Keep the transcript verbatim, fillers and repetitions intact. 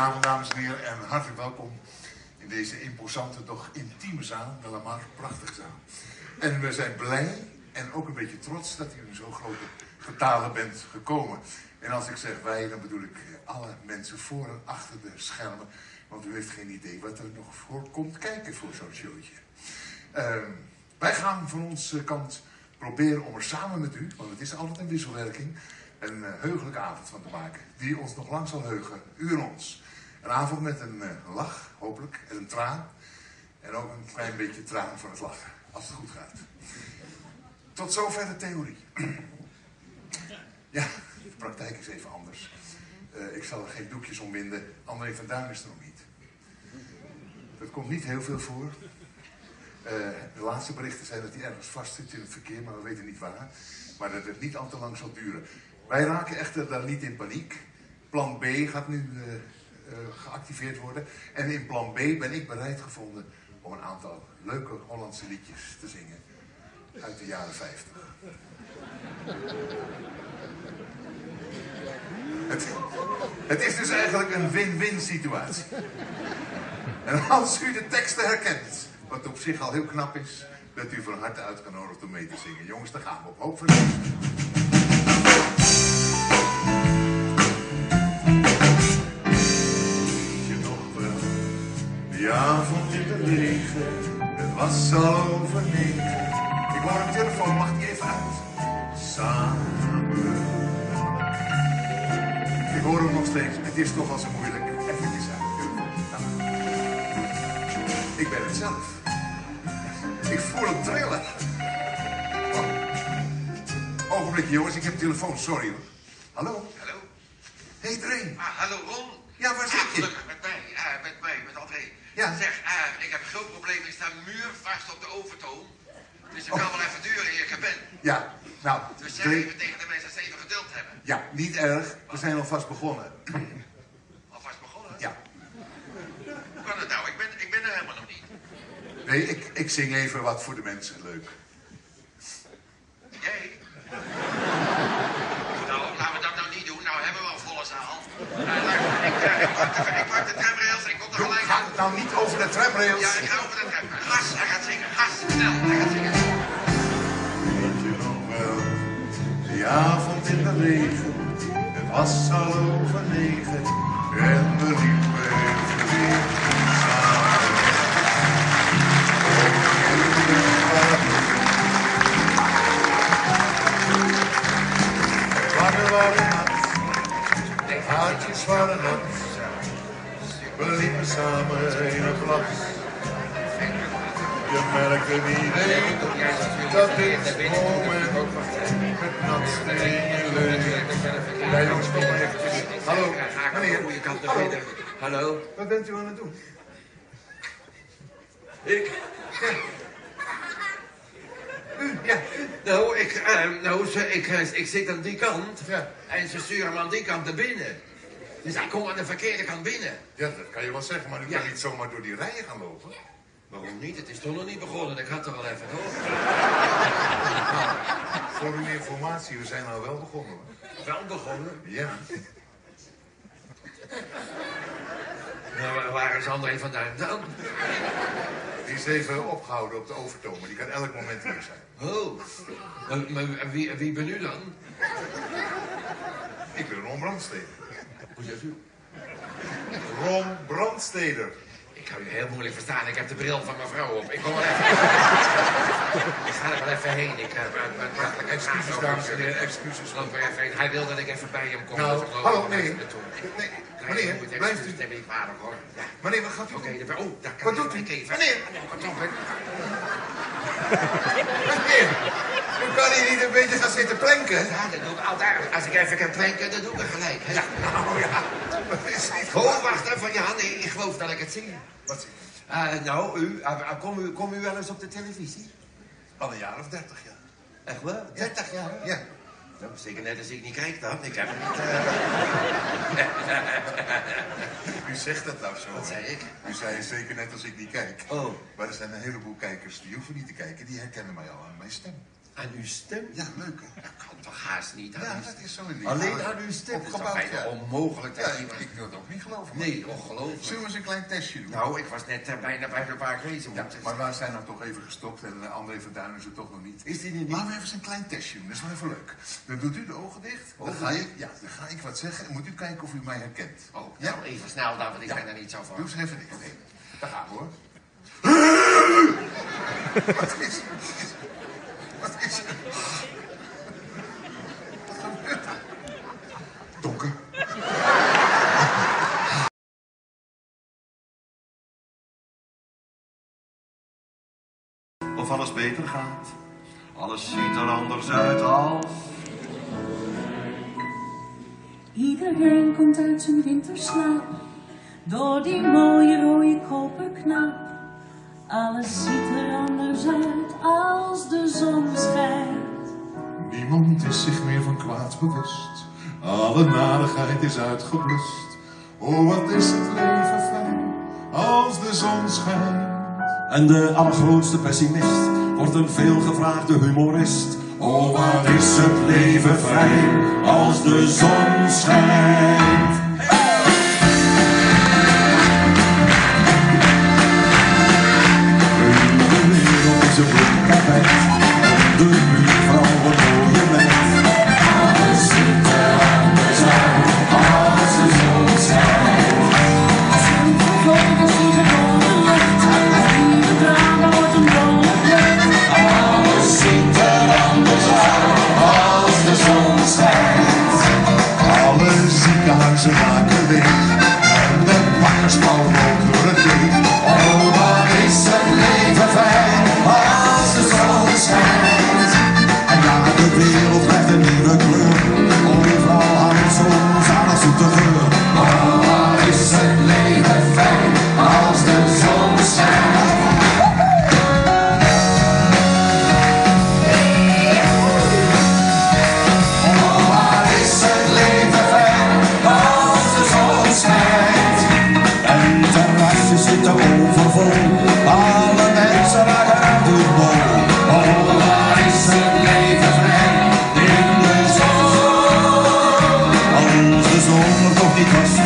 Goedenavond, dames en heren, en hartelijk welkom in deze imposante, doch intieme zaal, wel maar prachtige zaal. En we zijn blij en ook een beetje trots dat u in zo'n grote getalen bent gekomen. En als ik zeg wij, dan bedoel ik alle mensen voor en achter de schermen, want u heeft geen idee wat er nog voor komt kijken voor zo'n showtje. Uh, wij gaan van onze kant proberen om er samen met u, want het is altijd een wisselwerking, een uh, heugelijke avond van te maken, die ons nog lang zal heugen, u en ons. Een avond met een uh, lach, hopelijk, en een traan. En ook een klein beetje traan van het lachen, als het goed gaat. Tot zover de theorie. Ja, de praktijk is even anders. Uh, ik zal er geen doekjes om winden. André van Duin is er nog niet. Dat komt niet heel veel voor. Uh, de laatste berichten zijn dat hij ergens vast zit in het verkeer, maar we weten niet waar. Maar dat het niet al te lang zal duren. Wij raken echter daar niet in paniek. Plan B gaat nu uh, uh, geactiveerd worden. En in plan B ben ik bereid gevonden om een aantal leuke Hollandse liedjes te zingen. Uit de jaren vijftig. Het, het is dus eigenlijk een win-win situatie. En als u de teksten herkent, wat op zich al heel knap is, dat u van harte uitgenodigd om mee te zingen. Jongens, daar gaan we op. Hoop voor de... Die avond in de regen, het was al over negen. Ik hoor een telefoon, mag die even uit? Samen. Ik hoor hem nog steeds, het is toch al zo moeilijk. Even uit. Nou. Ik ben het zelf. Ik voel hem trillen. Oh. Ogenblikje jongens, ik heb telefoon, sorry hoor. Hallo? Hallo? Hey Dreen. Ah, hallo Ron. Ja, waar zit ah, je? Gelukkig, met mij. Uh, met mij, met André. Ja. Zeg, uh, ik heb een groot probleem. Ik sta muurvast op de overtoom. Dus het kan wel even duren eer ik er ben. Ja, nou... Dus zeg Dreen... even tegen de mensen dat ze even geduld hebben. Ja, niet erg. We zijn alvast begonnen. Alvast begonnen? Ja. Hoe kan het nou? Ik ben, ik ben er helemaal nog niet. Nee, ik, ik zing even wat voor de mensen. Leuk. Jij? Nou, laten we dat nou niet doen. Nou hebben we al volle zaal. Uh, luister, ik, uh, ik, pak de, ik pak de tramrails en ik kom er gelijk Ga aan. nou niet over de tramrails. Ja, ik ga over de tram. Gas, hij gaat zingen. Gas, snel, hij gaat zingen. Weet je nog wel, die avond in de regen, het was al over negen, en we liepen even weer samen. Het wangen waren nat, de haartjes waren nat, we liepen samen in een glas. Je merkte niet eens dat dit moment het natste in je leven. Ja jongens, kom maar eventjes. Hallo, meneer. Hallo. Hallo. Wat bent u aan het doen? Ik? Ja. U, ja. Nou, ik, uh, nou ze, ik, uh, ik zit aan die kant. Ja. En ze sturen me aan die kant naar binnen. Dus ik kom aan de verkeerde kant binnen. Ja, dat kan je wel zeggen, maar u Ja. kan niet zomaar door die rijen gaan lopen. Waarom niet? Het is toch nog niet begonnen. Ik had er wel even door. Voor uw informatie, we zijn al wel begonnen hoor. Wel begonnen? Ja. Nou, waar is André van Duin dan? Die is even opgehouden op de overtoom, maar die kan elk moment hier zijn. Oh. Maar, maar wie, wie ben u dan? Ik ben Ron Brandsteder. Hoe zegt u? Ron Brandsteder. Ik kan u heel moeilijk verstaan. Ik heb de bril van mijn vrouw op. Ik kom wel even... ik ga er wel even heen. Ik heb een prachtige... Excuses, dames en heren, excuses. Loop er even heen. Hij wil dat ik even bij hem kom. Nou, dus ik loop hallo, even nee. naartoe. Nee, Nee, meneer, moet blijft excuus, u... neem ik kwalijk hoor. Ja. Meneer, wat gaat u Oké, doen? okay, oh, daar kan Wat ik doet u? ik even. Meneer! Wat dan? Meneer, u kan hier niet een beetje gaan zitten planken. Ja, dat doe ik altijd. Als ik even kan planken, dan doe ik het gelijk. Hè? Ja, nou ja. Dat is niet Oh, wacht even. Ja, nee, ik geloof dat ik het zie. Wat zie je? Uh, nou, u, uh, kom u, kom u wel eens op de televisie? Al een jaar of dertig jaar. Echt wel? dertig jaar? Ja. Nou, zeker net als ik niet kijk dan. Ik heb het niet... Uh... U zegt dat nou zo. Wat zei ik? U zei zeker net als ik niet kijk. Oh. Maar er zijn een heleboel kijkers die hoeven niet te kijken. Die herkennen mij al aan mijn stem. Aan uw stem? Ja, leuk hè? Dat kan toch haast niet? Ja, dat is zo in die Alleen aan uw stem. Het is toch bijna onmogelijk dat Ja, ik, iemand... ik wil het ook niet geloven. Nee, ongelooflijk. Zullen we eens een klein testje doen? Nou, ik was net uh, bijna bij de paar geweest. Ja, maar wij zijn nou toch even gestopt en uh, André van Duin is er toch nog niet. Is die niet? Laten we even een klein testje doen, dat is wel even leuk. Dan doet u de ogen dicht. Dan ga ik, ja, dan ga ik wat zeggen en moet u kijken of u mij herkent. Oh, Ja? nou even snel dan, want ik Ja. ben er niet zo van. Doe eens even dicht. Nee. Daar gaan we hoor. Wat is er? Wat is er? Wat gebeurt er? Donker. Of alles beter gaat. Alles ziet er anders uit als... Iedereen komt uit zijn winterslaap, door die mooie rode koperknaap. Alles ziet er anders uit als de zon schijnt. Niemand is zich meer van kwaad bewust. Alle narigheid is uitgeblust. Oh, wat is het leven fijn als de zon schijnt. En de allergrootste pessimist wordt een veelgevraagde humorist. Oh, wat is het leven fijn als de zon schijnt. De wereld is een bloemtapijt, de buurvrouw een mooie meid. Alles ziet er anders uit als de zon schijnt. Vogels die gewoon de lucht, vierde drama wordt een dolle lucht. Alles ziet er anders uit als de zon schijnt. Alle ziekenhuizen maken leeg. En de bakkersbouw loopt door het heen. Oh, wat is het leven fijn als de zon schijnt. En ja, de wereld krijgt een nieuwe kleur. Overal hangt zo'n zalig zoete geur. Oh, wat is het leven fijn als de zon schijnt. Oh, wat is het leven fijn als de zon schijnt. En terrasjes zitten overvol, alle mensen raken uit de bol. Oh, waar is het leven fijn in de zon. Als de zon er toch niet was